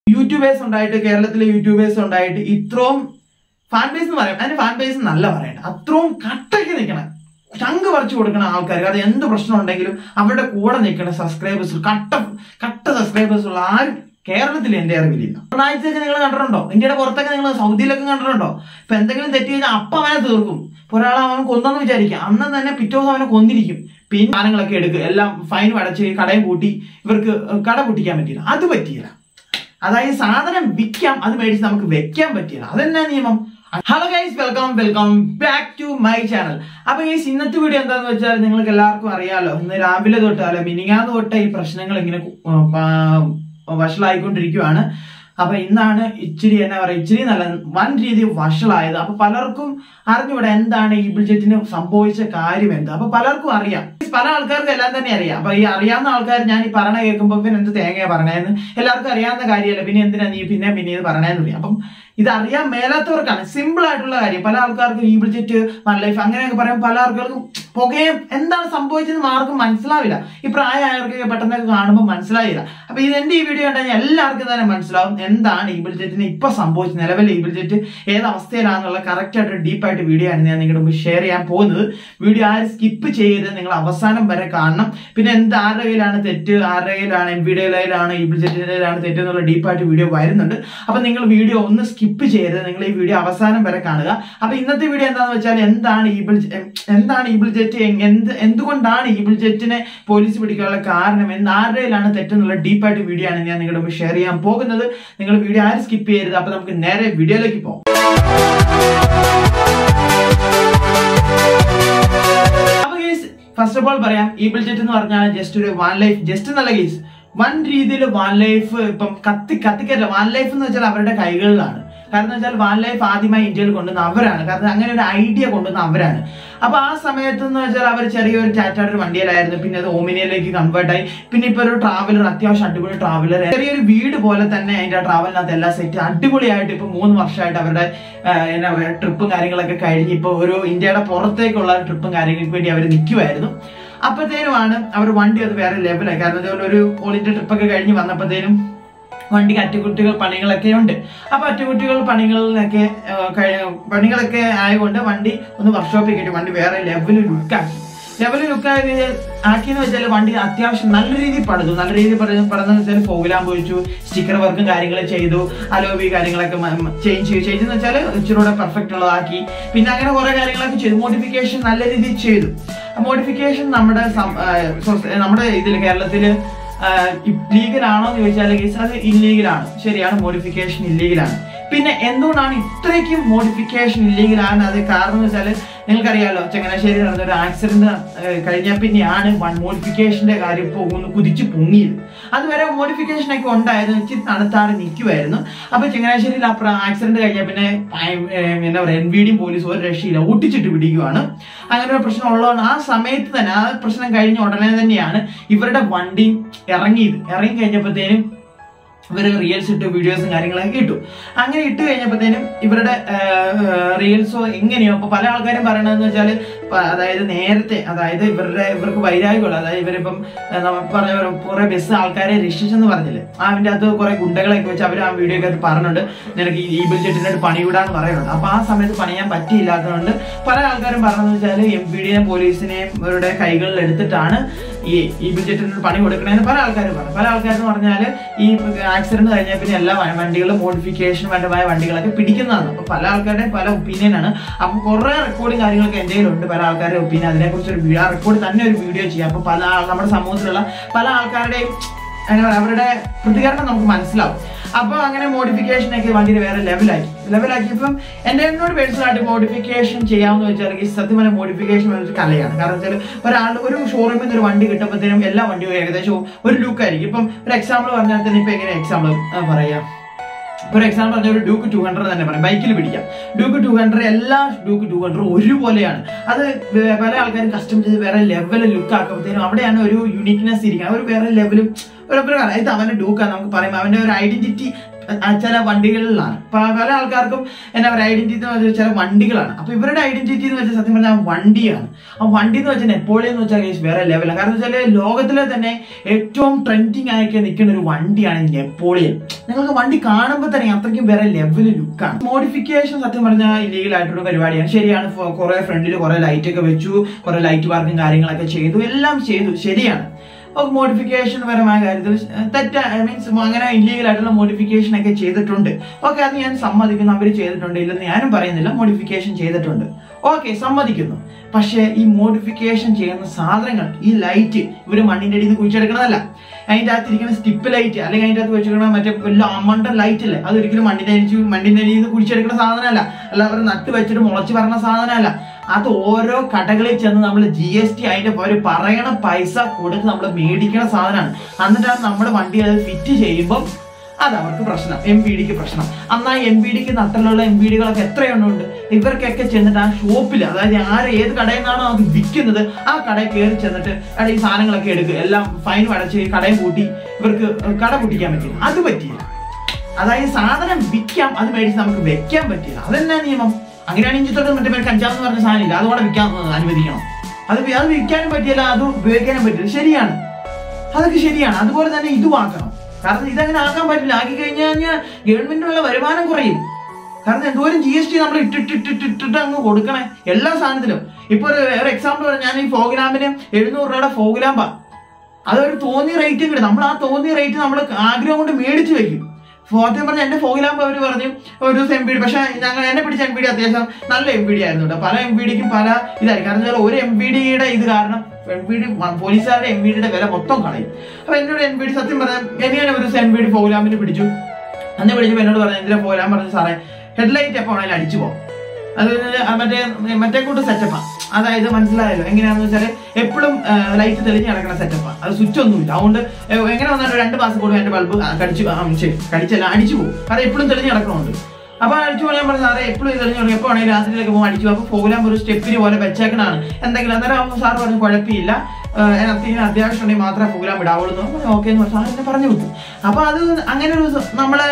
YouTubers ഉണ്ടായിട്ട് കേരളത്തിലെ YouTubers ഉണ്ടായിട്ട് ഇത്രയും ഫാൻ ബേസ് എന്ന് പറയാം, അതിന്റെ ഫാൻ ബേസ് നല്ല പറയണം, അത്രയും കട്ടയ്ക്ക് നിൽക്കണം, ചങ്ക് പറിച്ചു കൊടുക്കണ ആൾക്കാർക്ക് അത് എന്ത് പ്രശ്നം ഉണ്ടെങ്കിലും അവരുടെ കൂടെ നിൽക്കുന്ന സബ്സ്ക്രൈബേഴ്സ് കട്ട സബ്സ്ക്രൈബേഴ്സ് ഉള്ള ആരും കേരളത്തിൽ എന്റെ അറിവിലില്ല. ഒരാഴ്ചയൊക്കെ നിങ്ങൾ കണ്ടിട്ടുണ്ടോ? ഇന്ത്യയുടെ പുറത്തൊക്കെ നിങ്ങൾ സൗദിയിലൊക്കെ കണ്ടിട്ടുണ്ടോ? ഇപ്പൊ എന്തെങ്കിലും തെറ്റ് കഴിഞ്ഞാൽ അപ്പം അവനെ തീർക്കും. ഒരാളെ അവൻ കൊന്നെന്ന് വിചാരിക്കുക, അന്ന് തന്നെ പിറ്റേ ദിവസം അവനെ കൊന്നിരിക്കും. പിന്നെ സാധനങ്ങളൊക്കെ എടുക്കുക, എല്ലാം ഫൈനും അടച്ച് കടയും പൂട്ടി, ഇവർക്ക് കട പൂട്ടിക്കാൻ പറ്റിയില്ല, അത് പറ്റിയില്ല. അതായത് സാധനം വിൽക്കാം, അത് മേടിച്ച് നമുക്ക് വെക്കാൻ പറ്റിയില്ല, അതെന്നാ നിയമം? Hello guys, welcome back to my channel. അപ്പൊ ഗൈസ്, ഇന്നത്തെ വീഡിയോ എന്താന്ന് വെച്ചാൽ നിങ്ങൾക്ക് എല്ലാവർക്കും അറിയാലോ, ഇന്ന് രാവിലെ തൊട്ട് അല്ല മിനിങ്ങാന്ന് തൊട്ട് ഈ പ്രശ്നങ്ങൾ ഇങ്ങനെ വഷളായിക്കൊണ്ടിരിക്കുകയാണ്. അപ്പൊ ഇന്നാണ് ഇച്ചിരി എന്നാ പറയാ, ഇച്ചിരി നല്ല വൻ രീതി വഷളായത്. അപ്പൊ പലർക്കും അറിഞ്ഞൂടെ എന്താണ് ഈബിൾ ജെറ്റിന് സംഭവിച്ച കാര്യം എന്താ. അപ്പൊ പലർക്കും അറിയാം, പല ആൾക്കാർക്കും എല്ലാം തന്നെ അറിയാം. അപ്പൊ ഈ അറിയാവുന്ന ആൾക്കാർ ഞാൻ ഈ പറഞ്ഞ കേൾക്കുമ്പോ പിന്നെ എന്ത് തേങ്ങയാ പറഞ്ഞതെന്ന് എല്ലാവർക്കും അറിയാവുന്ന കാര്യമല്ല, പിന്നെ എന്തിനാ നീ പിന്നെ ഇത് പറയണെന്ന് പറയാം. അപ്പം ഇത് അറിയാൻ മേലാത്തവർക്കാണ് സിമ്പിൾ ആയിട്ടുള്ള കാര്യം. പല ആൾക്കാർക്കും ഈബിൾ ജെറ്റ് വൺ ലൈഫ് അങ്ങനെയൊക്കെ പറയുമ്പോൾ പല ആൾക്കാർക്കും പുകയും എന്താണ് സംഭവിച്ചതെന്ന് ആർക്കും മനസ്സിലാവില്ല. ഈ പ്രായമായവർക്കൊക്കെ പെട്ടെന്നൊക്കെ കാണുമ്പോൾ മനസ്സിലായില്ല. അപ്പൊ ഇതെന്റെ ഈ വീഡിയോ കണ്ടാൽ എല്ലാവർക്കും തന്നെ മനസ്സിലാവും എന്താണ് ഈബിൾ ജെറ്റിന് ഇപ്പൊ സംഭവിച്ചത്, നിലവിലെ ഈബിൾ ജെറ്റ് ഏത് അവസ്ഥയിലാണെന്നുള്ള കറക്റ്റ് ആയിട്ട് ഡീപ്പായിട്ട് വീഡിയോ ആണ് ഞാൻ നിങ്ങളുടെ മുമ്പ് ഷെയർ ചെയ്യാൻ പോകുന്നത്. വീഡിയോ ആരും സ്കിപ്പ് ചെയ്ത് നിങ്ങൾ അവസാനം വരെ കാണണം. പിന്നെ ആരുടെ കയ്യിലാണ് തെറ്റ്, ആരുടെ കയ്യിലാണ് എംവിയുടെ കയ്യിലാണ് ഈബിൾ ജെറ്റിന്റെ കയ്യിലാണ് തെറ്റ് എന്നുള്ള ഡീപ്പായിട്ട് വീഡിയോ വരുന്നുണ്ട്. അപ്പൊ നിങ്ങൾ വീഡിയോ ഒന്ന് സ്കിപ്പ് ചെയ്യരുത്, നിങ്ങൾ ഈ വീഡിയോ അവസാനം വരെ കാണുക. അപ്പൊ ഇന്നത്തെ വീഡിയോ എന്താണെന്ന് വെച്ചാൽ എന്താണ് ഈബിൾ ജെറ്റ്, എന്തുകൊണ്ടാണ് ഈബിൾ ജെറ്റിനെ പോലീസ് പിടിക്കാനുള്ള കാരണം, ആരുടെയിലാണ് തെറ്റെന്നുള്ള ഡീപ്പായിട്ട് വീഡിയോ ആണ് ഞാൻ നിങ്ങളുടെ മുമ്പ് ഷെയർ ചെയ്യാൻ പോകുന്നത്. നിങ്ങൾ വീഡിയോ ആരും സ്കിപ്പ് ചെയ്യരുത്. അപ്പൊ നമുക്ക് നേരെ വീഡിയോയിലേക്ക് പോകാം. ഫസ്റ്റ് ഓഫ് ഓൾ പറയാം, ഈബിൾ ജെറ്റ് എന്ന് പറഞ്ഞാൽ ജസ്റ്റ് ഒരു വൺ ലൈഫ്, ജസ്റ്റ് നല്ല കേസ് വൺ രീതിയിൽ വൺ ലൈഫ് ഇപ്പം കത്തിക്കല്ല. വൺ ലൈഫ് എന്ന് വെച്ചാൽ അവരുടെ കൈകളിലാണ്. കാരണം വെച്ചാൽ വൺ ലൈഫ് ആദ്യമായി ഇന്ത്യയിൽ കൊണ്ടുവന്ന അവരാണ്. കാരണം അങ്ങനെ ഒരു ഐഡിയ കൊണ്ടുവന്ന അവരാണ്. അപ്പൊ ആ സമയത്ത് എന്ന് വെച്ചാൽ അവർ ചെറിയൊരു ടാറ്റയുടെ ഒരു വണ്ടിയിലായിരുന്നു, പിന്നെ അത് ഓമിനിയയിലേക്ക് കൺവേർട്ട് ആയി. പിന്നെ ഇപ്പൊ ഒരു ട്രാവലർ, അത്യാവശ്യം അടിപൊളി ട്രാവലർ, ചെറിയൊരു വീട് പോലെ തന്നെ അതിന്റെ ട്രാവലിനകത്ത് എല്ലാം സെറ്റ് അടിപൊളിയായിട്ട് ഇപ്പൊ 3 വർഷമായിട്ട് അവരുടെ എന്നാ പറയുക ട്രിപ്പും കാര്യങ്ങളൊക്കെ കഴിഞ്ഞ് ഇപ്പൊ ഒരു ഇന്ത്യയുടെ പുറത്തേക്കുള്ള ട്രിപ്പും കാര്യങ്ങൾക്ക് വേണ്ടി അവർ നിൽക്കുമായിരുന്നു. അപ്പത്തേനുമാണ് അവർ വണ്ടി അത് വേറെ ലെവലായി. കാരണം അതുപോലെ ഒരു ഓൾ ഇന്ത്യ ട്രിപ്പൊക്കെ കഴിഞ്ഞ് വന്നപ്പോഴത്തേനും വണ്ടിക്ക് അറ്റകുറ്റികൾ പണികളൊക്കെ ഉണ്ട്. അപ്പൊ അറ്റകുറ്റികൾ പണികളൊക്കെ ആയതുകൊണ്ട് വണ്ടി ഒന്ന് വർക്ക്ഷോപ്പിൽ കിട്ടി, വണ്ടി വേറെ ലെവലിൽ ആക്കിയെന്ന് വെച്ചാൽ വണ്ടി അത്യാവശ്യം നല്ല രീതിയിൽ പണിതു. നല്ല രീതിയിൽ പണിതെന്ന് വെച്ചാൽ ഫോഗ്ലാമ്പ് ഒഴിച്ചു, സ്റ്റിക്കർ വർക്കും കാര്യങ്ങളും ചെയ്തു, അലോബി കാര്യങ്ങളൊക്കെ ചേഞ്ച് എന്ന് വെച്ചാൽ ഇച്ചിരൂടെ പെർഫെക്റ്റ് ഉള്ളതാക്കി. പിന്നെ അങ്ങനെ കുറെ കാര്യങ്ങളൊക്കെ ചെയ്തു, മോഡിഫിക്കേഷൻ നല്ല രീതിയിൽ ചെയ്തു. മോഡിഫിക്കേഷൻ നമ്മുടെ ഇതിൽ കേരളത്തില് ലീഗലാണോ എന്ന് ചോദിച്ചാൽ അത് ഇല്ലീഗലാണ്. ശരിയാണ്, മോഡിഫിക്കേഷൻ ഇല്ലീഗലാണ്. പിന്നെ എന്തുകൊണ്ടാണ് ഇത്രയ്ക്കും മോഡിഫിക്കേഷൻ ഇല്ലീഗലാണ്? അത് കാരണം എന്ന് വെച്ചാൽ നിങ്ങൾക്കറിയാലോ, ചങ്ങനാശ്ശേരി നടന്ന ഒരു ആക്സിഡന്റ് കഴിഞ്ഞാൽ പിന്നെയാണ് മോഡിഫിക്കേഷന്റെ കാര്യം ഇപ്പോൾ ഒന്ന് കുതിച്ച് പൊങ്ങിയത്. അതുവരെ മോഡിഫിക്കേഷൻ ഒക്കെ ഉണ്ടായിരുന്നു, ഇച്ചിരി തണുത്താറ് നിൽക്കുമായിരുന്നു. അപ്പൊ ചങ്ങനാശ്ശേരിയിൽ ആക്സിഡന്റ് കഴിഞ്ഞാൽ പിന്നെ എന്താ പറയുക, എൻവിഡിയും പോലീസും ഒരു രക്ഷയില്ല, ഒട്ടിച്ചിട്ട് പിടിക്കുവാണ്. അങ്ങനെ ഒരു പ്രശ്നം ഉള്ളതാണ്. ആ സമയത്ത് തന്നെ, ആ പ്രശ്നം കഴിഞ്ഞ ഉടനെ തന്നെയാണ് ഇവരുടെ വണ്ടി ഇറങ്ങി കഴിഞ്ഞപ്പോഴത്തേനും ഇവര് റീൽസ് ഇട്ട് വീഡിയോസും കാര്യങ്ങളൊക്കെ ഇട്ടു. അങ്ങനെ ഇട്ട് കഴിഞ്ഞപ്പോഴത്തേനും ഇവരുടെ റീൽസോ എങ്ങനെയോ അപ്പൊ പല ആൾക്കാരും പറയണതെന്ന് വെച്ചാൽ, അതായത് നേരത്തെ, അതായത് ഇവർക്ക് വൈരാഗ്യമുള്ള, അതായത് ഇവരിപ്പം പറഞ്ഞ കുറെ ബസ് ആൾക്കാരെ രക്ഷിച്ചെന്ന് പറഞ്ഞില്ലേ, അതിന്റെ അകത്ത് കുറെ ഗുണ്ടകളൊക്കെ വെച്ച് അവർ ആ വീഡിയോ ഒക്കെ പറഞ്ഞിട്ടുണ്ട്, നിനക്ക് ഈ ഈബിൾ ജെറ്റിനായിട്ട് പണിവിടാന്ന് പറയുന്നുണ്ട്. അപ്പൊ ആ സമയത്ത് പണിയാൻ പറ്റിയില്ലാത്തതുകൊണ്ട് പല ആൾക്കാരും പറഞ്ഞതെന്ന് വെച്ചാൽ എംപിഡിയെയും പോലീസിനെയും ഇവരുടെ കൈകളിൽ എടുത്തിട്ടാണ് ഈ ഈബിൾ ജെറ്റിനോട് പണി കൊടുക്കണേന്ന് പല ആൾക്കാരും പറഞ്ഞു. പല ആൾക്കാരെന്ന് പറഞ്ഞാൽ ഈ ആക്സിഡന്റ് കഴിഞ്ഞാൽ പിന്നെ എല്ലാ വണ്ടികളും മോഡിഫിക്കേഷൻ വേണ്ടമായ വണ്ടികളൊക്കെ പിടിക്കുന്നതാണ്. അപ്പൊ പല ആൾക്കാരുടെയും പല ഒപ്പീനിയൻ ആണ്. അപ്പൊ കുറെ റെക്കോർഡും കാര്യങ്ങളൊക്കെ എന്റെ കയ്യിലുണ്ട്, പല ആൾക്കാരുടെ ഒപ്പീനിയൻ. അതിനെക്കുറിച്ച് ഒരു റെക്കോർഡ് തന്നെ ഒരു വീഡിയോ ചെയ്യാം. അപ്പൊ നമ്മുടെ സമൂഹത്തിലുള്ള പല ആൾക്കാരുടെയും അവരുടെ പ്രതികരണം നമുക്ക് മനസ്സിലാവും. അപ്പൊ അങ്ങനെ മോഡിഫിക്കേഷൻ ഒക്കെ വണ്ടിയുടെ വേറെ ലെവലാക്കിയപ്പം എന്നോട് പേഴ്സണലായിട്ട് മോഡിഫിക്കേഷൻ ചെയ്യാമെന്ന് വെച്ചാൽ സത്യം പറഞ്ഞ മോഡിഫിക്കേഷൻ ഒരു കലയാണ്. കാരണം വെച്ചാൽ ഒരു ഷോറൂമിൽ നിന്ന് ഒരു വണ്ടി കിട്ടുമ്പോഴത്തേനും എല്ലാ വണ്ടിയും ഏകദേശം ഒരു ലുക്കായിരിക്കും. ഇപ്പം ഒരു എക്സാമ്പിൾ പറഞ്ഞാൽ തന്നെ ഇപ്പൊ എങ്ങനെ എക്സാമ്പിൾ പറയാം, ഒരു എക്സാമ്പിൾ പറഞ്ഞ ഒരു ഡ്യൂക്ക് 200 തന്നെ പറയാം, ബൈക്കിൽ പിടിക്കാം. ഡ്യൂക്ക് 200 എല്ലാ ഡ്യൂക്ക് 200 ഒരുപോലെയാണ്. അത് പല ആൾക്കാരും കസ്റ്റം ചെയ്ത് വേറെ ലെവലിൽ ലുക്ക് ആക്കുമ്പോഴത്തേനും അവിടെയാണ് ഒരു യുണീക്നെസ് ഇരിക്കുന്നത്, ഒരു വേറെ ലെവലും ഇത് അവന്റെ ഡ്യൂക്കാണ് നമുക്ക് പറയാം. അവന്റെ ഒരു ഐഡന്റിറ്റി ചില വണ്ടികളിലാണ്. പല ആൾക്കാർക്കും എന്താ പറയുക ഐഡന്റിറ്റി എന്ന് വെച്ചാൽ ചില വണ്ടികളാണ്. അപ്പൊ ഇവരുടെ ഐഡന്റിറ്റി എന്ന് വെച്ചാൽ സത്യം പറഞ്ഞാൽ വണ്ടിയാണ്. ആ വണ്ടി എന്ന് വെച്ചാൽ നെപ്പോളിയൻ എന്ന് വെച്ചാൽ വേറെ ലെവലാണ്. കാരണം വെച്ചാൽ ലോകത്തിലെ തന്നെ ഏറ്റവും ട്രെൻഡിങ് ആയിട്ട് നിൽക്കുന്ന ഒരു വണ്ടിയാണ് നെപ്പോളിയൻ. നിങ്ങൾക്ക് വണ്ടി കാണുമ്പോൾ തന്നെ അത്രയ്ക്കും വേറെ ലെവൽ ലുക്കാണ്. മോഡിഫിക്കേഷൻ സത്യം പറഞ്ഞാൽ ഇല്ലീഗൽ ആയിട്ടൊരു പരിപാടിയാണ്. ശരിയാണ്, കുറെ ഫ്രണ്ടിൽ കുറെ ലൈറ്റ് ഒക്കെ വെച്ചു, കുറെ ലൈറ്റ് വർക്കും കാര്യങ്ങളൊക്കെ ചെയ്തു, എല്ലാം ചെയ്തു, ശരിയാണ്. മോഡിഫിക്കേഷൻ പരമായ കാര്യത്തിൽ മീൻസ് അങ്ങനെ ഇല്ലീഗൽ ആയിട്ടുള്ള മോഡിഫിക്കേഷൻ ഒക്കെ ചെയ്തിട്ടുണ്ട്. ഓക്കെ, അത് ഞാൻ സമ്മതിക്കുന്നു, അവർ ചെയ്തിട്ടുണ്ട്, ഇല്ലെന്ന് ഞാനും പറയുന്നില്ല. മോഡിഫിക്കേഷൻ ചെയ്തിട്ടുണ്ട്, ഓക്കെ, സമ്മതിക്കുന്നു. പക്ഷേ ഈ മോഡിഫിക്കേഷൻ ചെയ്യുന്ന സാധനങ്ങൾ, ഈ ലൈറ്റ് ഇവര് മണ്ണിന്റെ അടിയിൽ നിന്ന് കുഴിച്ചെടുക്കണതല്ല. അതിൻ്റെ അകത്തിരിക്കുന്ന സ്റ്റിപ്പ് ലൈറ്റ് അല്ലെങ്കിൽ അതിൻ്റെ അകത്ത് വെച്ചിരിക്കണ മറ്റേ വലിയ അമണ്ടൻ ലൈറ്റ് അല്ലേ, അതൊരിക്കലും മണ്ണിന്റെ അടിയിൽ നിന്ന് കുഴിച്ചെടുക്കുന്ന സാധനമല്ല. അല്ല അവർ നട്ട് വെച്ചിട്ട് മുളച്ച് പറഞ്ഞ സാധനമല്ല. അത് ഓരോ കടകളിൽ ചെന്ന് നമ്മൾ GST അതിന്റെ ഒരു പറയണ പൈസ കൊടുത്ത് നമ്മൾ മേടിക്കുന്ന സാധനമാണ്. എന്നിട്ടാണ് നമ്മുടെ വണ്ടി അത് ഫിറ്റ് ചെയ്യുമ്പോൾ അത് അവർക്ക് പ്രശ്നം, MPDക്ക് പ്രശ്നം. എന്നാൽ MPDക്ക് നട്ടലുള്ള MPDകളൊക്കെ എത്രയെണ്ണമുണ്ട്. ഇവർക്കൊക്കെ ചെന്നിട്ട് ആ ഷോപ്പിൽ, അതായത് ഏത് കടയിൽ നിന്നാണോ അത് വിൽക്കുന്നത് ആ കടയിൽ കയറി ചെന്നിട്ട് ഈ സാധനങ്ങളൊക്കെ എടുക്കുക, എല്ലാം ഫൈൻ അടച്ച് കടയും കൂട്ടി ഇവർക്ക് കട പൊട്ടിക്കാൻ പറ്റില്ല. അത് പറ്റിയില്ല. അതായത് സാധനം വിൽക്കാം, അത് മേടിച്ച് നമുക്ക് വെക്കാൻ പറ്റില്ല. അതെന്നാ നിയമം? അങ്ങനെയാണെങ്കിൽ തൊട്ട് മറ്റേ കഞ്ചാവ് എന്ന് പറഞ്ഞ സാധനം ഇല്ല, അതുകൂടെ വിൽക്കാൻ അനുവദിക്കണം. അത് വിൽക്കാനും പറ്റില്ല, അത് ഉപയോഗിക്കാനും പറ്റില്ല. ശരിയാണ്, അതൊക്കെ ശരിയാണ്. അതുപോലെ തന്നെ ഇതും ആക്കണം. കാരണം ഇതങ്ങനെ ആക്കാൻ പറ്റില്ല. ആക്കി കഴിഞ്ഞാൽ ഗവൺമെന്റിനുള്ള വരുമാനം കുറയും. കാരണം എന്തോരം GST നമ്മൾ ഇട്ടിട്ട് അങ്ങ് കൊടുക്കണേ എല്ലാ സാധനത്തിലും. ഇപ്പൊ ഒരു എക്സാമ്പിൾ പറഞ്ഞാൽ, ഞാൻ ഈ ഫോഗ് ലാമ്പിന് 700 രൂപയുടെ ഫോഗ് ലാമ്പാ, അതൊരു തോന്നിയ റേറ്റും കിട്ടും. നമ്മൾ ആ തോന്നിയ റേറ്റ് നമ്മൾ ആഗ്രഹം കൊണ്ട് മേടിച്ചു വെക്കും. സത്യം പറഞ്ഞാൽ എന്റെ ഫോഗ് ലാമ്പ് അവർ പറഞ്ഞു ഒരു ദിവസം MPD, പക്ഷെ എന്നെ പിടിച്ച MPD അത്യാവശ്യം നല്ല MPD ആയിരുന്നു കേട്ടോ. പല MPDക്കും പല ഇതായി. കാരണം ഒരു MPDയുടെ ഇത് കാരണം പോലീസുകാരുടെ MPDയുടെ വില മൊത്തം കളയും. അപ്പൊ എന്നോട് MPD സത്യം പറഞ്ഞാൽ എന്നെയാണ് ഒരു ദിവസം MPD ഫോഗ് ലാമ്പിന് പിടിച്ചു. അന്ന് പിടിച്ചപ്പോൾ എന്നോട് പറഞ്ഞു, എന്തിനാ ഫോഗ് ലാമ്പ് പറഞ്ഞു, സാറേ ഹെഡ്ലൈറ്റ് എപ്പോൾ വേണേലും അടിച്ചു പോകും, അത് മറ്റേ കൂട്ട് സെറ്റപ്പാണ്. അതായത് മനസ്സിലായല്ലോ എങ്ങനെയാണെന്ന് വെച്ചാൽ എപ്പോഴും ലൈറ്റ് തെളിഞ്ഞ് കിടക്കുന്ന സെറ്റപ്പാണ്, അത് സ്വിച്ച് ഒന്നുമില്ല. അതുകൊണ്ട് എങ്ങനെ വന്നാലും 2 മാസം കൂടും എന്റെ ബൾബ് കടിച്ചല്ല അടിച്ചു പോകും. കാരണം എപ്പോഴും തെളിഞ്ഞ് കിടക്കണമുണ്ട്. അപ്പൊ അടിച്ചു പോകാൻ പറഞ്ഞു, സാറേ എപ്പോഴും തെളിഞ്ഞു തുടങ്ങി, എപ്പോൾ വേണമെങ്കിൽ രാത്രിയിലൊക്കെ പോകും അടിച്ചു. അപ്പൊ ഫോഗ് ലാമ്പ് ഒരു സ്റ്റെപ്പിന് പോലെ വെച്ചേക്കണാണ് എന്തെങ്കിലും. അന്നേരം സാറ് പറഞ്ഞു കുഴപ്പമില്ല, അത്യാവശ്യം ഉണ്ടെങ്കിൽ മാത്രമേ ഫോഗ് ലാമ്പ് ഇടാവുള്ളൂ. ഓക്കെ എന്ന് പറഞ്ഞു സാറിനെ പറഞ്ഞു വിട്ടു. അപ്പൊ അത് അങ്ങനെ ഒരു നമ്മളെ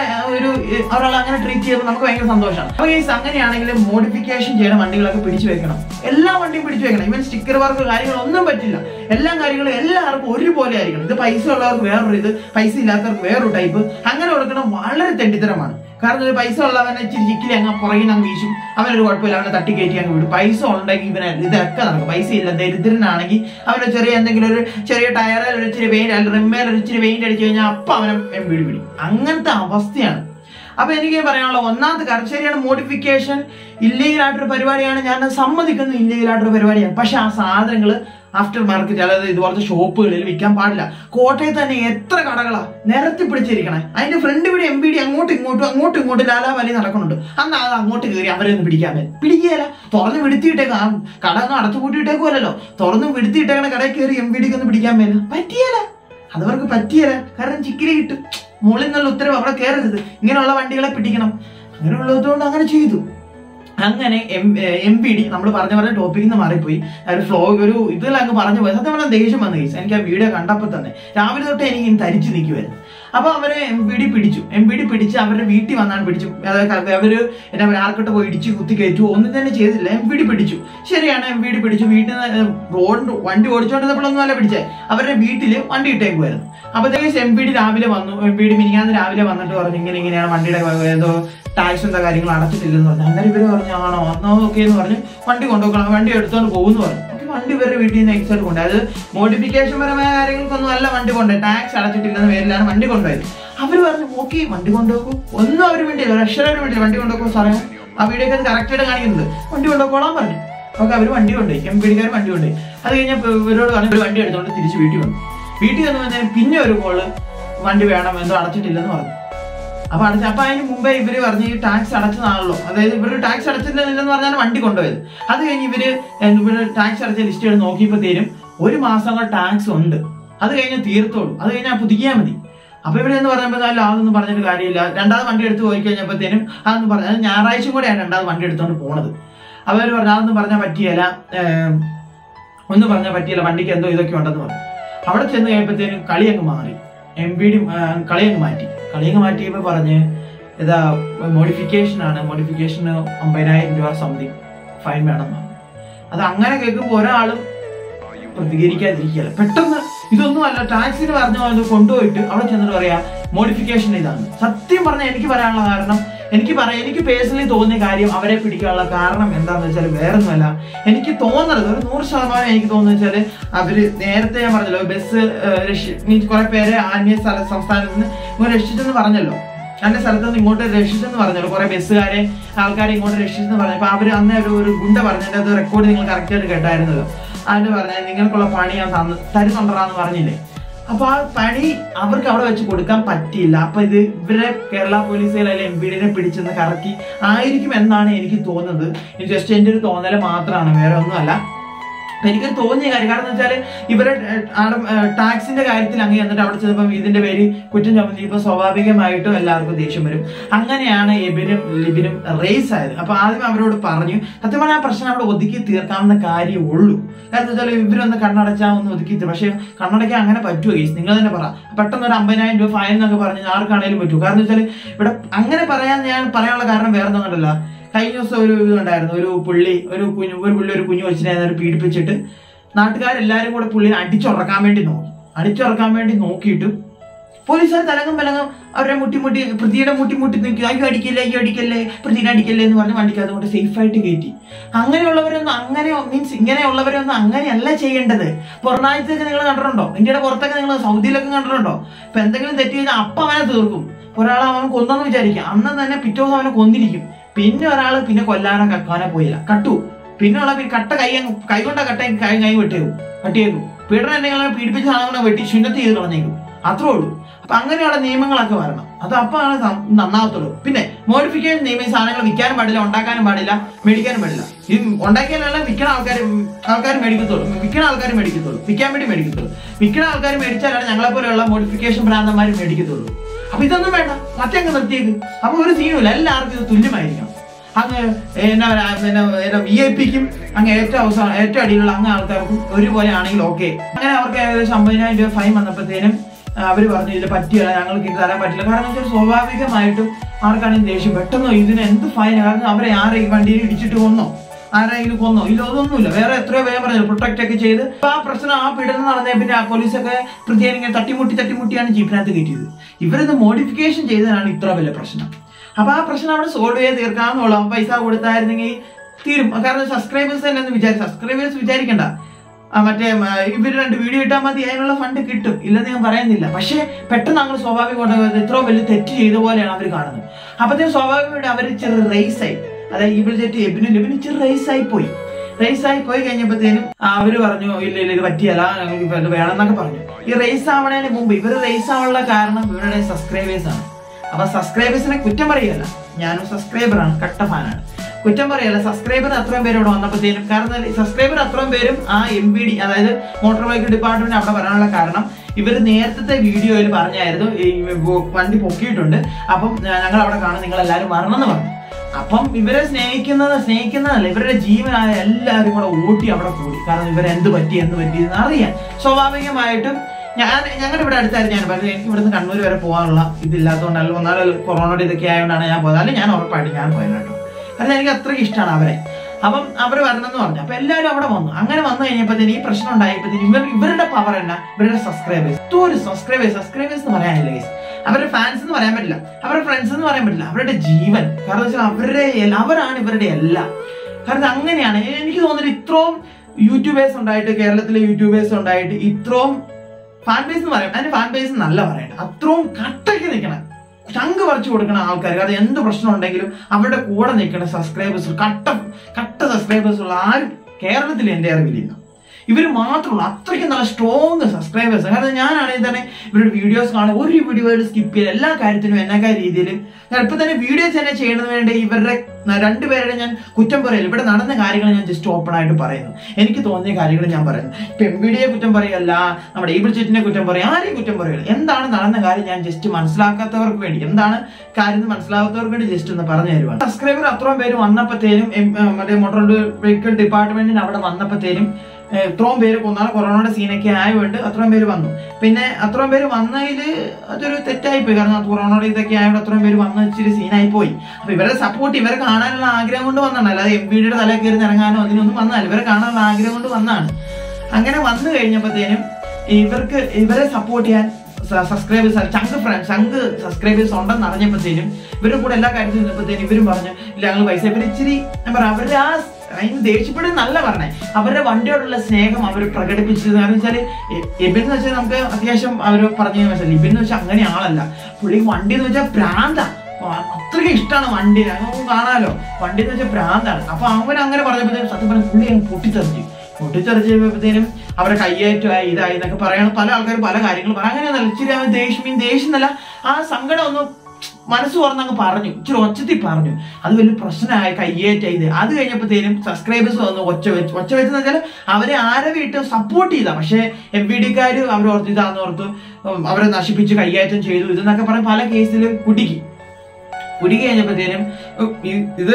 ഒരാൾ അങ്ങനെ ട്രീറ്റ് ചെയ്യുമ്പോൾ നമുക്ക് ഭയങ്കര സന്തോഷമാണ്. അപ്പൊ ഈ അങ്ങനെയാണെങ്കിൽ മോഡിഫിക്കേഷൻ ചെയ്യുന്ന വണ്ടികളൊക്കെ പിടിച്ചു വെക്കണം, എല്ലാ വണ്ടിയും പിടിച്ചു വെക്കണം. ഇവൻ സ്റ്റിക്കർ വർക്ക് കാര്യങ്ങളൊന്നും പറ്റില്ല. എല്ലാ കാര്യങ്ങളും എല്ലാവർക്കും ഒരുപോലെ ആയിരിക്കണം. ഇത് പൈസ ഉള്ളവർക്ക് വേറൊരു ഇത്, പൈസ ഇല്ലാത്തവർക്ക് വേറൊരു ടൈപ്പ്, അങ്ങനെ കൊടുക്കണം. വളരെ തെണ്ടിത്തരമാണ്. കാരണം ഒരു പൈസ ഉള്ളവനെ ഇച്ചിരി ചിക്കിലി അങ്ങ് പുറകിൽ അങ്ങ് വീശും, അവനൊരു കുഴപ്പമില്ല, അവനെ തട്ടിക്കയറ്റി അങ്ങ് വിടും. പൈസ ഉണ്ടെങ്കിൽ ഇവനെ ഇതൊക്കെ നടക്കും. പൈസ ഇല്ല, ദരിദ്രനാണെങ്കിൽ അവനെ എന്തെങ്കിലും ഒരു ചെറിയ ടയറിൽ ഒരു ഇച്ചിരി പെയിന്റ്, റിമ്മേൽ ഒരു ഇച്ചിരി പെയിന്റ് അടിച്ചു കഴിഞ്ഞാൽ അപ്പൊ അവനെ MPD പിടിക്കും. അങ്ങനത്തെ അവസ്ഥയാണ്. അപ്പൊ എനിക്ക് പറയാനുള്ള ഒന്നാമത്തെ കാര്യം, ശരിയാണ്, മോഡിഫിക്കേഷൻ ഇല്ലീഗൽ ആയിട്ടൊരു പരിപാടിയാണ്. ഞാൻ സമ്മതിക്കുന്നു, ഇല്ലീഗൽ ആയിട്ടൊരു പരിപാടിയാണ്. പക്ഷെ ആ സാധനങ്ങൾ ആഫ്റ്റർ മാർക്കറ്റ്, അതായത് ഇതുപോലത്തെ ഷോപ്പുകളിൽ വിൽക്കാൻ പാടില്ല. കോട്ടയത്ത് തന്നെ എത്ര കടകളാ നിരത്തി പിടിച്ചിരിക്കണേ. അതിന്റെ ഫ്രണ്ട് ഇവിടെ MPD അങ്ങോട്ടും ഇങ്ങോട്ടും ലാലാവലി നടക്കുന്നുണ്ട്. അന്ന് അത് അങ്ങോട്ട് കയറി അവരെ ഒന്ന് പിടിക്കാൻ പിടിക്കുകയല്ല, തുറന്ന് വിടുത്തിയിട്ടേക്കാം. കട ഒന്നും അടച്ചു കൂട്ടിയിട്ടേക്കുമല്ലോ, തുറന്നും വിടുത്തിയിട്ടേക്കണ കടയിൽ കയറി MPDക്ക് ഒന്ന് പിടിക്കാൻ പറ്റിയല്ല. അതവർക്ക് പറ്റിയല്ല. കാരണം ചിക്കിരി കിട്ടും, മുകളിൽ നിന്നുള്ള ഉത്തരവ് അവിടെ കയറരുത്, ഇങ്ങനെയുള്ള വണ്ടികളെ പിടിക്കണം. അങ്ങനെയുള്ളതുകൊണ്ട് അങ്ങനെ ചെയ്തു. അങ്ങനെ MPD നമ്മൾ പറഞ്ഞ ടോപ്പിക്കിൽ നിന്ന് മാറിപ്പോയി. ഒരു ഒരു ഇതെല്ലാം അങ്ങ് പറഞ്ഞു പോയി. സത്യം പറഞ്ഞാൽ ദേഷ്യം വന്ന കേസ് എനിക്ക് ആ വീഡിയോ കണ്ടപ്പോൾ തന്നെ. രാവിലെ തൊട്ട് എനിക്ക് തരിച്ചു നിൽക്കുമായിരുന്നു. അപ്പൊ അവരെ MPD പിടിച്ച് അവരുടെ വീട്ടിൽ വന്നാണ് പിടിച്ചു. അതായത് അവര് എന്നാ ആർക്കോട്ട് പോയി ഇടിച്ച് കുത്തി കയറ്റു, ഒന്നും തന്നെ ചെയ്തില്ല. MPD പിടിച്ചു, ശരിയാണ്. MPD പിടിച്ചു. വീട്ടിൽ നിന്ന് വണ്ടി ഓടിച്ചോണ്ടിരുന്നപ്പോഴൊന്നും അല്ല പിടിച്ചേ, അവരുടെ വീട്ടില് വണ്ടി ഇട്ടേക്കുമായിരുന്നു. അപ്പോഴത്തേക്ക് MPD രാവിലെ വന്നു. MPD മിനിങ്ങാന്ന് രാവിലെ വന്നിട്ട് പറഞ്ഞു, ഇങ്ങനെയാണ് വണ്ടിയുടെ ഏതോ ടാക്സ് എന്താ കാര്യങ്ങൾ അടച്ചിട്ടില്ലെന്ന് പറഞ്ഞു. അങ്ങനെ ഇവര് പറഞ്ഞു, ആണോ എന്നോ ഓക്കെ എന്ന് പറഞ്ഞു വണ്ടി കൊണ്ടുപോകണം, വണ്ടി എടുത്തോണ്ട് പോകുന്നു പറഞ്ഞു. വണ്ടി ഇവരുടെ വീട്ടിൽ നിന്ന് എക്സൈഡ് കൊണ്ടുപോയി. അത് മോഡിഫിക്കേഷൻ പരമായ കാര്യങ്ങൾക്കൊന്നും അല്ല വണ്ടി കൊണ്ടുപോയി, ടാക്സ് അടച്ചിട്ടില്ലെന്ന പേരിലാണ് വണ്ടി കൊണ്ടുപോയത്. അവര് പറഞ്ഞു ഓക്കെ വണ്ടി കൊണ്ടുപോകും, ഒന്നും അവർ വേണ്ടിയില്ല, ഒരു അക്ഷരം വേണ്ടിയില്ല, വണ്ടി കൊണ്ടുപോകും സാറേ. ആ വീഡിയോ ഒക്കെ കറക്റ്റ് ആയിട്ട് കാണിക്കുന്നത്, വണ്ടി കൊണ്ടുപോകോളാൻ പറഞ്ഞു. ഓക്കെ, അവര് വണ്ടി കൊണ്ടുപോയി, MPDക്കാർ വണ്ടി കൊണ്ടുപോയി. അത് കഴിഞ്ഞപ്പോൾ ഇവരോട് പറഞ്ഞു ഒരു വണ്ടി എടുത്തോണ്ട് തിരിച്ച് വീട്ടിൽ വന്നു. വീട്ടിൽ വന്നു കഴിഞ്ഞാൽ പിന്നെ ഒരു കോള് വണ്ടി വേണം, എന്തോ അടച്ചിട്ടില്ലെന്ന് പറഞ്ഞു. അപ്പൊ അതിന് മുമ്പേ ഇവര് പറഞ്ഞ് ഈ ടാക്സ് അടച്ചതാണല്ലോ, അതായത് ഇവര് ടാക്സ് അടച്ചിട്ടില്ലെന്ന് പറഞ്ഞാൽ വണ്ടി കൊണ്ടുപോയത്. അത് കഴിഞ്ഞ് ഇവര് ടാക്സ് അടച്ച ലിസ്റ്റ് എടുത്ത് നോക്കിയപ്പോൾ തരും 1 മാസം കൂടെ ടാക്സ് ഉണ്ട്, അത് കഴിഞ്ഞാൽ തീർത്തോളൂ, അത് കഴിഞ്ഞാൽ പുതുക്കിയാൽ മതി. അപ്പൊ ഇവിടെ എന്ന് പറയുമ്പോൾ അല്ല അതൊന്നും പറഞ്ഞിട്ട് കാര്യമില്ല. രണ്ടാമത് വണ്ടി എടുത്ത് പോയി കഴിഞ്ഞപ്പോഴത്തേനും അതൊന്നും പറഞ്ഞ ഞായറാഴ്ച കൂടെയാണ് രണ്ടാമത് വണ്ടി എടുത്തോണ്ട് പോണത്. അവർ പറഞ്ഞു അതൊന്നും പറഞ്ഞാൽ പറ്റിയല്ല, ഒന്നും പറഞ്ഞാൽ പറ്റിയല്ല, വണ്ടിക്ക് എന്തോ ഇതൊക്കെ ഉണ്ടെന്ന് പറഞ്ഞു. അവിടെ ചെന്ന് കഴിയുമ്പോഴത്തേനും കളി അങ്ങ് മാറി. MPD കളി അങ്ങ് മാറ്റിയപ്പോൾ പറഞ്ഞ് ഇതാ മോഡിഫിക്കേഷൻ ആണ്, മോഡിഫിക്കേഷന് 50,000 രൂപ സംതിങ് ഫൈൻ വേണമെന്നാണ്. അത് അങ്ങനെ കേൾക്കുമ്പോൾ ഒരാളും പ്രതികരിക്കാതിരിക്കുകയല്ല. പെട്ടെന്ന് ഇതൊന്നും അല്ല, ടാക്സിന് പറഞ്ഞു കൊണ്ടുപോയിട്ട് അവിടെ ചെന്നിട്ട് പറയാ മോഡിഫിക്കേഷൻ ഇതാണ്. സത്യം പറഞ്ഞാൽ എനിക്ക് പറയാനുള്ള കാരണം, എനിക്ക് പേഴ്സണലി തോന്നിയ കാര്യം അവരെ പിടിക്കാനുള്ള കാരണം എന്താണെന്ന് വെച്ചാൽ വേറൊന്നുമല്ല, എനിക്ക് തോന്നുന്നത് ഒരു 100% എനിക്ക് തോന്നുന്നത് വെച്ചാൽ അവര് നേരത്തെ ഞാൻ പറഞ്ഞല്ലോ ബസ് കുറെ പേരെ ആത്മീയ സംസ്ഥാനത്ത് നിന്ന് രക്ഷിച്ചെന്ന് പറഞ്ഞല്ലോ, എന്റെ സ്ഥലത്ത് നിന്ന് ഇങ്ങോട്ട് രക്ഷിച്ചെന്ന് പറഞ്ഞല്ലോ, കുറെ ബസ്സുകാരെ ആൾക്കാരെ ഇങ്ങോട്ട് രക്ഷിച്ചെന്ന് പറഞ്ഞു. അപ്പൊ അവര് അന്ന് ഒരു ഗുണ്ട പറഞ്ഞതിന്റെ അത് റെക്കോർഡ് നിങ്ങൾ കറക്റ്റ് ആയിട്ട് കേട്ടായിരുന്നല്ലോ. അതിന് പറഞ്ഞാൽ നിങ്ങൾക്കുള്ള പണി ഞാൻ തരുന്നുണ്ടെന്ന് പറഞ്ഞില്ലേ. അപ്പൊ ആ പണി അവർക്ക് അവിടെ വെച്ച് കൊടുക്കാൻ പറ്റിയില്ല. അപ്പൊ ഇത് ഇവരെ കേരള പോലീസുകാർ അല്ലെങ്കിൽ MPD പിടിച്ചെന്ന് കറക്കി ആയിരിക്കും എന്നാണ് എനിക്ക് തോന്നുന്നത്. ഇത് ജസ്റ്റ് എന്റെ ഒരു തോന്നല് മാത്രമാണ്, വേറെ ഒന്നുമല്ല. എനിക്ക് തോന്നിയ കാര്യം കാരണം എന്ന് വെച്ചാൽ ഇവരെ ടാക്സിന്റെ കാര്യത്തിൽ അങ്ങ് എന്നിട്ട് അവിടെ ചെന്നപ്പം ഇതിന്റെ പേര് കുറ്റം ചുമത്തിയപ്പോൾ സ്വാഭാവികമായിട്ടും എല്ലാവർക്കും ദേഷ്യം വരും. അങ്ങനെയാണ് എബിനും ലിബിനും റേസ് ആയത്. അപ്പൊ ആദ്യം അവരോട് പറഞ്ഞു, സത്യം പറഞ്ഞാൽ ആ പ്രശ്നം അവിടെ ഒതുക്കി തീർക്കാവുന്ന കാര്യമുള്ളൂ. കാരണം വെച്ചാൽ ഇവരൊന്ന് കണ്ണടച്ചാൽ ഒന്ന് ഒതുക്കി തീർക്കും. പക്ഷെ കണ്ണടയ്ക്കാൻ അങ്ങനെ പറ്റുമോ കേസ്? നിങ്ങൾ തന്നെ പറ. പെട്ടെന്ന് ഒരു 50,000 രൂപ ഫൈൻ എന്നൊക്കെ പറഞ്ഞ് ആർക്കാണേലും പറ്റുമോ? കാരണം വെച്ചാൽ ഇവിടെ അങ്ങനെ പറയാനുള്ള കാരണം വേറെ ഒന്നും കണ്ടല്ല. കഴിഞ്ഞ ദിവസം ഒരു ഇതുണ്ടായിരുന്നു, ഒരു പുള്ളി ഒരു കുഞ്ഞു കൊച്ചിനെ പീഡിപ്പിച്ചിട്ട് നാട്ടുകാരെല്ലാരും കൂടെ പുള്ളിനെ അടിച്ചുറക്കാൻ വേണ്ടി നോക്കിയിട്ടും പോലീസുകാർ തലങ്ങും അവരെ പ്രതിയുടെ മുട്ടി നിൽക്കുക, അയ്യോ അടിക്കല്ലേ പ്രതിനെ അടിക്കല്ലേ എന്ന് പറഞ്ഞ് വണ്ടിക്ക് അതുകൊണ്ട് സേഫായിട്ട് കയറ്റി. ഇങ്ങനെയുള്ളവരൊന്നും അങ്ങനെയല്ല ചെയ്യേണ്ടത്. പുറനാഴ്ചയൊക്കെ നിങ്ങൾ കണ്ടിട്ടുണ്ടോ? ഇന്ത്യയുടെ പുറത്തൊക്കെ നിങ്ങൾ സൗദിയിലൊക്കെ കണ്ടിട്ടുണ്ടോ? ഇപ്പൊ എന്തെങ്കിലും തെറ്റ് ചെയ്താൽ അപ്പം അവനെ തീർക്കും. ഒരാളെ അവൻ കൊന്നെന്ന് വിചാരിക്കാം, അന്ന് തന്നെ പിറ്റേ ദിവസം അവനെ കൊന്നിരിക്കും. പിന്നെ ഒരാള് പിന്നെ കൊല്ലാനോ കക്കാനോ പോയില്ല, കട്ടു. പിന്നെ ഉള്ള കട്ട കൈ കൊണ്ട കൈ വെട്ടിയേക്കും. പീഡനം എന്തെങ്കിലും പീഡിപ്പിച്ച സാധനങ്ങളെ വെട്ടി ശുന്നത്തി ചെയ്ത് കളഞ്ഞേക്കും. അത്രേ ഉള്ളൂ. അപ്പൊ അങ്ങനെയുള്ള നിയമങ്ങളൊക്കെ വരണം. അത് അപ്പാണ് നന്നാവത്തുള്ളൂ. പിന്നെ മോഡിഫിക്കേഷൻ നിയമം, ഈ സാധനങ്ങൾ വിൽക്കാനും പാടില്ല, ഉണ്ടാക്കാനും പാടില്ല, മേടിക്കാനും പാടില്ല. ഈ ഉണ്ടാക്കിയാലല്ല വിൽക്കണ ആൾക്കാർ മേടിക്കത്തുള്ളൂ, വിൽക്കണ ആൾക്കാർ മേടിക്കത്തുള്ളൂ, വിൽക്കാൻ വേണ്ടി മേടിക്കത്തുള്ളൂ. വിൽക്കണ ആൾക്കാർ മേടിച്ചാലാണ് ഞങ്ങളെ പോലെയുള്ള മോഡിഫിക്കേഷൻ ഭ്രാന്തന്മാർ മേടിക്കത്തുള്ളൂ. അപ്പൊ ഇതൊന്നും വേണ്ട, മറ്റങ്ങ് നിർത്തിയേക്ക്. അപ്പൊ ഒരു സീനുമില്ല, എല്ലാവർക്കും ഇത് തുല്യമായിരിക്കണം. അങ്ങ് VIP-ക്കും അങ്ങ് ഏറ്റവും അടിയിലുള്ള അങ്ങ് ആൾക്കാർക്കും ഒരുപോലെ ആണെങ്കിൽ ഓക്കെ. അങ്ങനെ അവർക്ക് ഏകദേശം 50,000 രൂപ ഫൈൻ വന്നപ്പോഴത്തേനും അവര് പറഞ്ഞു ഇതിൽ പറ്റില്ല, ഞങ്ങൾക്ക് ഇത് തരാൻ പറ്റില്ല. കാരണം വെച്ചാൽ സ്വാഭാവികമായിട്ടും ആർക്കാണെങ്കിൽ ദേഷ്യം. പെട്ടെന്നോ ഇതിന് എന്ത് ഫൈൻ? കാരണം അവരെ ആരെയും വണ്ടിയിൽ ഇടിച്ചിട്ട് കൊന്നോ, ആരെങ്കിലും കൊന്നോ? ഇല്ല, അതൊന്നുമില്ല. വേറെ എത്രയോ പേര് പറഞ്ഞു പ്രൊട്ടക്ട് ഒക്കെ ചെയ്ത്. ആ പ്രശ്നം ആ പീഡനം നടന്നേ പിന്നെ ആ പോലീസൊക്കെ പ്രതിയെ ഇങ്ങനെ തട്ടിമുട്ടിയാണ് ജീപ്പിനകത്ത് കയറ്റിയത്. ഇവരിത് മോഡിഫിക്കേഷൻ ചെയ്തതാണ് ഇത്ര വലിയ പ്രശ്നം. അപ്പൊ ആ പ്രശ്നം അവിടെ സോൾവ് ചെയ്ത് തീർക്കാമെന്നുള്ള പൈസ കൊടുത്തായിരുന്നെങ്കിൽ തീരും. കാരണം സബ്സ്ക്രൈബേഴ്സ് തന്നെ സബ്സ്ക്രൈബേഴ്സ് വിചാരിക്കണ്ട, മറ്റേ ഇവര് 2 വീഡിയോ ഇട്ടാൽ മതി, അതിനുള്ള ഫണ്ട് കിട്ടും, ഇല്ലെന്ന് ഞാൻ പറയുന്നില്ല. പക്ഷെ പെട്ടെന്ന് അങ്ങനെ സ്വാഭാവികമായിട്ട് ഇത്രയും വലിയ തെറ്റ് ചെയ്ത പോലെയാണ് അവർ കാണുന്നത്. അപ്പത്തേക്കും സ്വാഭാവികമായിട്ട് അവർ ചെറു റേസായി, അതായത് ഇവർ തെറ്റ് എബിനും ചെറു റേസായി പോയി കഴിഞ്ഞപ്പോഴത്തേനും അവര് പറഞ്ഞു ഇല്ല ഇത് പറ്റിയല്ല, ഞങ്ങൾക്ക് ഇത് വേണമെന്നൊക്കെ പറഞ്ഞു. ഈ റേസ് ആവണതിന് മുമ്പ് ഇവർ റേസ് ആവാനുള്ള കാരണം ഇവരുടെ സബ്സ്ക്രൈബേഴ്സ് ആണ്. അപ്പൊ സബ്സ്ക്രൈബേഴ്സിനെ കുറ്റം പറയല്ല, ഞാനും സബ്സ്ക്രൈബറാണ്, കട്ട ഫാനാണ്, കുറ്റം പറയല്ല. സബ്സ്ക്രൈബർ അത്രയും പേര് ഇവിടെ വന്നപ്പോഴത്തേനും, കാരണം സബ്സ്ക്രൈബർ അത്രയും പേരും ആ MPD അതായത് മോട്ടോർ വെഹിക്കിൾ ഡിപ്പാർട്ട്മെന്റ് അവിടെ വരാനുള്ള കാരണം ഇവർ നേരത്തെ വീഡിയോയിൽ പറഞ്ഞായിരുന്നു ഈ വണ്ടി പൊക്കിയിട്ടുണ്ട്, അപ്പം ഞങ്ങൾ അവിടെ കാണും, നിങ്ങൾ എല്ലാവരും വരണമെന്ന് പറഞ്ഞു. അപ്പം ഇവരെ സ്നേഹിക്കുന്നതല്ല, ഇവരുടെ ജീവനായ എല്ലാവരും കൂടെ ഓട്ടി അവിടെ കൂടി. കാരണം ഇവരെന്ത് പറ്റിയെന്ന് അറിയാൻ. സ്വാഭാവികമായിട്ടും ഞങ്ങളുടെ ഇവിടെ അടുത്തായിരുന്നു ഞാൻ പറഞ്ഞത്, എനിക്ക് ഇവിടുന്ന് കണ്ണൂർ വരെ പോകാനുള്ള ഇതില്ലാത്തതുകൊണ്ടല്ല, ഒന്നാലും കൊറോണയുടെ ഇതൊക്കെ ആയതുകൊണ്ടാണ് ഞാൻ പോയത്. അല്ലെങ്കിൽ ഞാൻ ഉറപ്പായിട്ട് ഞാൻ പോയത് കേട്ടോ. കാരണം എനിക്ക് അത്രയ്ക്ക് ഇഷ്ടമാണ് അവരെ. അപ്പം അവർ വരണമെന്ന് പറഞ്ഞു. അപ്പൊ എല്ലാവരും അവിടെ വന്നു. അങ്ങനെ വന്നു കഴിഞ്ഞപ്പോഴത്തേന് ഈ പ്രശ്നം ഉണ്ടായപ്പോഴത്തേന് ഇവരുടെ പവർ എന്നാ, ഇവരുടെ സബ്സ്ക്രൈബേഴ്സ് എന്ന് പറയാനില്ല ഗൈസ്. അവരുടെ ഫാൻസ് എന്ന് പറയാൻ പറ്റില്ല, അവരുടെ ഫ്രണ്ട്സ് എന്ന് പറയാൻ പറ്റില്ല, അവരുടെ ജീവൻ. കാരണം വെച്ചാൽ അവരാണ് ഇവരുടെ എല്ലാം. കാരണം അങ്ങനെയാണ് എനിക്ക് തോന്നുന്നത്. ഇത്രയും യൂട്യൂബേഴ്സ് ഉണ്ടായിട്ട്, കേരളത്തിലെ യൂട്യൂബേഴ്സ് ഉണ്ടായിട്ട് ഇത്രയും ഫാൻ ബേസ് എന്ന് പറയാം, അതിന്റെ ഫാൻ ബേസ് നല്ല പറയണം. അത്രയും കട്ടയ്ക്ക് നിൽക്കണം, ചങ്ക് പറിച്ചു കൊടുക്കുന്ന ആൾക്കാർ. അത് എന്ത് പ്രശ്നം ഉണ്ടെങ്കിലും അവരുടെ കൂടെ നിൽക്കുന്ന സബ്സ്ക്രൈബേഴ്സ്, കട്ട സബ്സ്ക്രൈബേഴ്സ് ഉള്ള ആരും കേരളത്തിൽ എന്റെ അറിവിലില്ല. ഇവർ മാത്രമുള്ള അത്രയ്ക്ക് നല്ല സ്ട്രോങ് സബ്സ്ക്രൈബേഴ്സ്. കാരണം ഞാനാണെങ്കിൽ തന്നെ ഇവരുടെ വീഡിയോസ് കാണും, ഒരു വീഡിയോയിൽ സ്കിപ്പ് ചെയ്ത് എല്ലാ കാര്യത്തിനും എന്നൊക്കെ രീതിയിൽ ഇപ്പൊ തന്നെ വീഡിയോസ് തന്നെ ചെയ്യണത് വേണ്ടി ഇവരുടെ 2 പേരുടെ ഞാൻ കുറ്റം പറയില്ല. ഇവിടെ നടന്ന കാര്യങ്ങൾ ഞാൻ ജസ്റ്റ് ഓപ്പൺ ആയിട്ട് പറയുന്നു, എനിക്ക് തോന്നിയ കാര്യങ്ങൾ ഞാൻ പറയുന്നു. ഇപ്പൊ MPDയെ കുറ്റം പറയല്ല, നമ്മുടെ ഈബിൾ ചേച്ചിനെ കുറ്റം പറയും, ആരെയും കുറ്റം പറയില്ല. എന്താണ് നടന്ന കാര്യം ഞാൻ ജസ്റ്റ് മനസ്സിലാക്കാത്തവർക്ക് വേണ്ടി, എന്താണ് കാര്യം മനസ്സിലാക്കാത്തവർക്ക് വേണ്ടി ജസ്റ്റ് ഒന്ന് പറഞ്ഞു തരുവാണ്. സബ്സ്ക്രൈബർ അത്രയും പേര് വന്നപ്പോഴത്തേനും മറ്റേ മോട്ടോർ വെഹിക്കിൾ ഡിപ്പാർട്ട്മെന്റിന് അവിടെ വന്നപ്പോഴത്തേനും ഇത്രയും പേര് കൊന്നാണ് കൊറോണയുടെ സീനൊക്കെ ആയതുകൊണ്ട് അത്രയും പേര് വന്നു. പിന്നെ അത്രയും പേര് വന്നതിൽ അതൊരു തെറ്റായി പോയി. കാരണം കൊറോണയുടെ ഇതൊക്കെ ആയതുകൊണ്ട് അത്രയും പേര് വന്ന ഇച്ചിരി സീനായി പോയി. അപ്പൊ ഇവരെ സപ്പോർട്ട് ഇവരെ കാണാനുള്ള ആഗ്രഹം കൊണ്ട് വന്നതാണ്, അല്ലാതെ MVDയുടെ തലയിൽ കയറി ഇറങ്ങാനോ അതിനൊന്നും വന്നതല്ല. ഇവരെ കാണാനുള്ള ആഗ്രഹം കൊണ്ട് വന്നതാണ്. അങ്ങനെ വന്നു കഴിഞ്ഞപ്പോഴത്തേനും ഇവരെ സപ്പോർട്ട് ചെയ്യാൻ സബ്സ്ക്രൈബേഴ്സ് ചങ്ക് സബ്സ്ക്രൈബേഴ്സ് ഉണ്ടെന്ന് അറിഞ്ഞപ്പോഴത്തേനും ഇവരുടെ കൂടെ എല്ലാ കാര്യത്തിലും നിന്നപ്പോഴത്തേനും ഇവരും പറഞ്ഞു ഇല്ല ഞങ്ങൾ പൈസ. ഇവർ ഇച്ചിരി അവരുടെ ആ ദേഷ്യപ്പെടും നല്ല പറഞ്ഞേ, അവരുടെ വണ്ടിയോടുള്ള സ്നേഹം അവർ പ്രകടിപ്പിച്ചത്. കാരണം വെച്ചാല് എബിൻ എന്ന് വെച്ചാൽ നമുക്ക് അത്യാവശ്യം അവർ പറഞ്ഞു മനസ്സിലായി. ഇബിൻ എന്ന് വെച്ചാൽ അങ്ങനെ ആളല്ല, പുള്ളി വണ്ടി എന്ന് വെച്ചാൽ പ്രാന്ത, അത്രയ്ക്ക് ഇഷ്ടമാണ് വണ്ടി. നമുക്ക് കാണാലോ വണ്ടി എന്ന് വെച്ചാൽ പ്രാന്താണ്. അപ്പൊ അങ്ങനെ പറഞ്ഞപ്പോഴത്തേനും സത്യം പറഞ്ഞ പുള്ളി അങ്ങ് പൊട്ടിത്തെറിച്ചപ്പോഴത്തേനും അവരെ കയ്യേറ്റമായി ഇതായി എന്നൊക്കെ പറയണം. പല ആൾക്കാരും പല കാര്യങ്ങൾ പറയാം. അങ്ങനെയൊന്നല്ല, ഇച്ചിരി അവൻ ദേഷ്യം എന്നല്ല, ആ സങ്കടം ഒന്ന് മനസ്സ് തുറന്നങ്ങ് പറഞ്ഞു, ഇച്ചിരി ഒച്ചത്തിൽ പറഞ്ഞു. അത് വലിയ പ്രശ്നമായി, കയ്യേറ്റായി. അത് കഴിഞ്ഞപ്പോഴത്തേനും സബ്സ്ക്രൈബേഴ്സ് വന്നു ഒച്ച വെച്ചെന്ന് വെച്ചാൽ അവരെ ആരവിട്ട് സപ്പോർട്ട് ചെയ്താ. പക്ഷെ MVDക്കാര് അവരോർത്ത് ഇതാന്നോർത്ത് അവരെ നശിപ്പിച്ച് കയ്യേറ്റം ചെയ്തു ഇതെന്നൊക്കെ പറഞ്ഞ് പല കേസിൽ കുടുക്കി കഴിഞ്ഞപ്പോഴത്തേനും ഇത്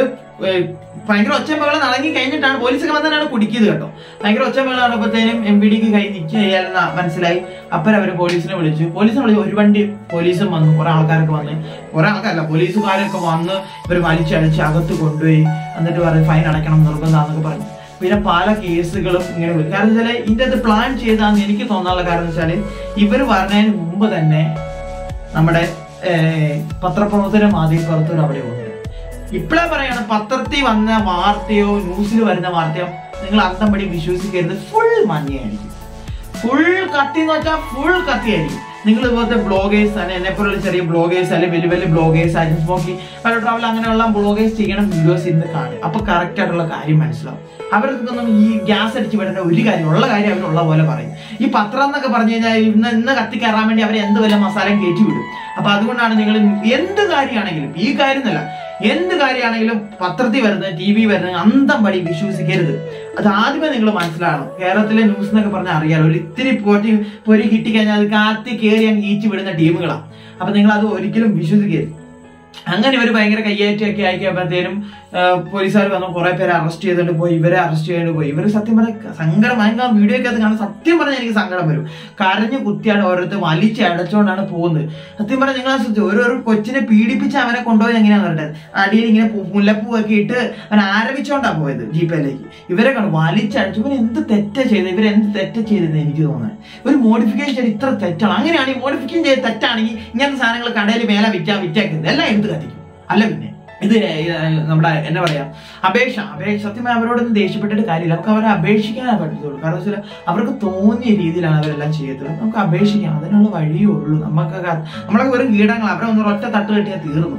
ഭയങ്കര ഒച്ചമകളെ നടങ്ങി കഴിഞ്ഞിട്ടാണ് പോലീസൊക്കെ വന്നാണ് കുടിക്കിയത് കേട്ടോ. ഭയങ്കര ഒച്ചമകളെ നടന്നപ്പോഴത്തേനും MVDക്ക് കൈ നിൽക്കുകയെന്ന് മനസ്സിലായി. അവര് പോലീസിനെ വിളിച്ചു. ഒരു വണ്ടി പോലീസും വന്നു, കുറെ ആൾക്കാരൊക്കെ വന്ന്, കുറെ ആൾക്കാരല്ല പോലീസുകാരൊക്കെ വന്ന് ഇവർ വലിച്ചടിച്ച് അകത്ത് കൊണ്ടുപോയി. എന്നിട്ട് പറയും ഫൈൻ അടയ്ക്കണം നിർബന്ധമാണെന്നൊക്കെ പറഞ്ഞു. പിന്നെ പല കേസുകളും ഇങ്ങനെ വരും. കാരണം വെച്ചാൽ ഇതിന്റെ അത് പ്ലാൻ ചെയ്താന്ന് എനിക്ക് തോന്നാനുള്ള കാരണം വെച്ചാല് ഇവര് പറഞ്ഞതിന് മുമ്പ് തന്നെ നമ്മുടെ പത്രപ്രവർത്തന മാധ്യമപ്രവർത്തകർ അവിടെ ഉണ്ട്. ഇപ്പോഴേ പറയാണ്, പത്രത്തിൽ വന്ന വാർത്തയോ ന്യൂസിൽ വരുന്ന വാർത്തയോ നിങ്ങൾ അന്തംപടി വിശ്വസിക്കരുത്. ഫുൾ മഞ്ഞയായിരിക്കും, ഫുൾ കത്തി എന്ന് വെച്ചാൽ ഫുൾ കത്തിയായിരിക്കും. നിങ്ങൾ ഇതുപോലത്തെ ബ്ലോഗേഴ്സ് ആണ്, എന്നെപ്പോലുള്ള ചെറിയ ബ്ലോഗേഴ്സ് അല്ലെങ്കിൽ വലിയ ബ്ലോഗേഴ്സ് അജിത് മോക്കി ട്രാവൽ അങ്ങനെയുള്ള ബ്ലോഗേഴ്സ് ചെയ്യണം വീഡിയോസ് ഇന്ന് കാണും. അപ്പൊ കറക്റ്റ് ആയിട്ടുള്ള കാര്യം മനസ്സിലാവും. അവർക്കൊന്നും ഈ ഗ്യാസ് അടിച്ച് വിടേണ്ട ഒരു കാര്യം, ഉള്ള കാര്യം അവരുള്ള പോലെ പറയും. ഈ പത്രം എന്നൊക്കെ പറഞ്ഞു കഴിഞ്ഞാൽ ഇന്ന് കത്തി കയറാൻ വേണ്ടി അവർ എന്ത് വല്ല മസാലയും കയറ്റി വിടും. അപ്പൊ അതുകൊണ്ടാണ് നിങ്ങൾ എന്ത് കാര്യമാണെങ്കിലും, ഈ കാര്യം എന്നല്ല എന്ത് കാര്യമാണെങ്കിലും പത്രത്തിൽ വരുന്നത് TV വരുന്നത് അന്തംപടി വിശ്വസിക്കരുത്. അത് ആദ്യമേ നിങ്ങൾ മനസ്സിലാകണം. കേരളത്തിലെ ന്യൂസ് എന്നൊക്കെ പറഞ്ഞാൽ അറിയാലോ, ഒരു ഇത്തിരി പൊരി കിട്ടിക്കഴിഞ്ഞാൽ അത് കാത്തി കയറി അങ്ങ് ഈച്ച് വിടുന്ന ടീമുകളാണ്. അപ്പൊ നിങ്ങൾ അത് ഒരിക്കലും വിശ്വസിക്കരുത്. അങ്ങനെ ഇവർ ഭയങ്കര കയ്യേറ്റമൊക്കെ ആയിക്കപ്പോഴത്തേനും പോലീസുകാർ വന്നു, കുറെ പേരെ അറസ്റ്റ് ചെയ്തിട്ട് പോയി. ഇവരെ അറസ്റ്റ് ചെയ്തിട്ട് പോയി. ഇവർ സത്യം പറഞ്ഞ സങ്കടം ഭയങ്കര വീഡിയോ ഒക്കെ അത് കാണാൻ സത്യം പറഞ്ഞാൽ എനിക്ക് സങ്കടം വരും. കരഞ്ഞു കുത്തിയാണ് ഓരോരുത്തർ വലിച്ച് അടച്ചുകൊണ്ടാണ് പോകുന്നത്. സത്യം പറഞ്ഞാൽ നിങ്ങൾ ഓരോ കൊച്ചിനെ പീഡിപ്പിച്ച് അവനെ കൊണ്ടുപോയി എങ്ങനെയാന്ന് പറഞ്ഞത്, അടിയിൽ ഇങ്ങനെ മുല്ലപ്പൂവൊക്കെ ഇട്ട് അവൻ ആരവിച്ചോണ്ടാണ് പോയത് ജീപ്പിലേക്ക്. ഇവരെ കണ്ടു വലിച്ചടിച്ചു. ഇവർ എന്ത് തെറ്റാ ചെയ്തത്, ഇവരെന്ത് തെറ്റാ ചെയ്തതെന്ന് എനിക്ക് തോന്നുന്നത്. ഒരു മോഡിഫിക്കേഷൻ ചെയ്ത് ഇത്ര തെറ്റാണ്. അങ്ങനെയാണെങ്കിൽ മോഡിഫിക്കേഷൻ ചെയ്ത് തെറ്റാണെങ്കിൽ ഇങ്ങനത്തെ സാധനങ്ങൾ കടയിൽ മേലെ വിറ്റാക്കുന്നത് എല്ലാം എടുത്ത് കത്തിക്കും. അല്ല പിന്നെ ഇത് നമ്മുടെ എന്താ പറയാ അപേക്ഷ സത്യം അവരോടൊന്നും ദേഷ്യപ്പെട്ടിട്ട് കാര്യമില്ല. നമുക്ക് അവരെ അപേക്ഷിക്കാനേ പറ്റത്തുള്ളൂ. കാരണം വെച്ചാൽ അവർക്ക് തോന്നിയ രീതിയിലാണ് അവരെല്ലാം ചെയ്തത്. നമുക്ക് അപേക്ഷിക്കാം, അതിനുള്ള വഴിയേ ഉള്ളൂ. നമ്മളൊക്കെ വെറും കീടങ്ങൾ. അവരെ ഒന്ന് ഒറ്റ തട്ട് കെട്ടിയാൽ തീർന്നു.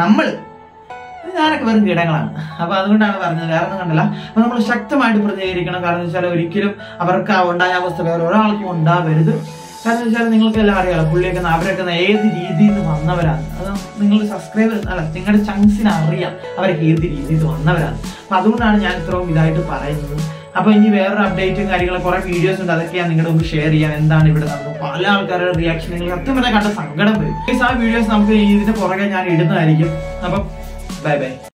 ഞാനൊക്കെ വെറും കീടങ്ങളാണ്. അപ്പൊ അതുകൊണ്ടാണ് പറഞ്ഞത്, വേറെ ഒന്നും കണ്ടല്ല. അപ്പൊ നമ്മൾ ശക്തമായിട്ട് പ്രതികരിക്കണം. കാരണം വെച്ചാൽ ഒരിക്കലും അവർക്ക് ഉണ്ടായ അവസ്ഥ വേറെ ഒരാൾക്കും ഉണ്ടാവരുത്. കാരണം വെച്ചാൽ നിങ്ങൾക്ക് എല്ലാം അറിയാലോ, പുള്ളിയൊക്കെ അവരൊക്കെ ഏത് രീതിയിൽ നിന്ന് വന്നവരാണ്. അത് നിങ്ങളുടെ സബ്സ്ക്രൈബേഴ്സ് അല്ല, നിങ്ങളുടെ ചങ്സിന് അറിയാം അവരൊക്കെ ഏത് രീതിയിൽ നിന്ന് വന്നവരാണ്. അപ്പൊ അതുകൊണ്ടാണ് ഞാൻ ഇത്രയും ഇതായിട്ട് പറയുന്നത്. അപ്പൊ ഇനി വേറൊരു അപ്ഡേറ്റും കാര്യങ്ങളും കുറെ വീഡിയോസ് ഉണ്ട്, അതൊക്കെ ഞാൻ നിങ്ങളുടെ മുമ്പ് ഷെയർ ചെയ്യാൻ. എന്താണ് ഇവിടെ നമുക്ക് പല ആൾക്കാരുടെ റിയാക്ഷൻ നിങ്ങൾ സത്യം പറഞ്ഞാൽ കണ്ട സങ്കടം വരും. ആ വീഡിയോസ് നമുക്ക് ഇതിന്റെ പുറകെ ഞാൻ ഇടുന്നതായിരിക്കും. അപ്പം ബൈ.